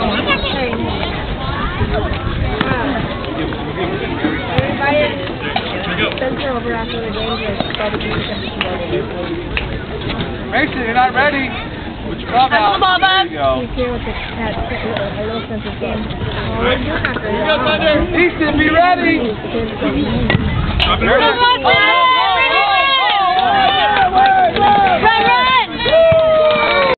Over after the game, Mason, you're not ready. Put your glove out. There you go. He's here with a little sense of game. What are you doing after that? Easton, be ready.